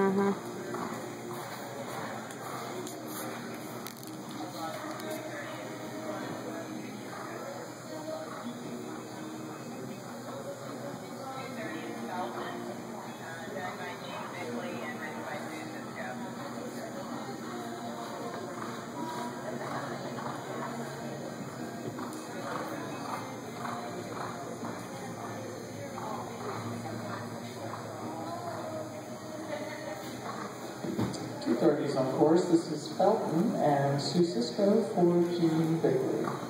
Mm-hmm. 2:30 is on course. This is Felton and Sue Cisco for G. Bakery.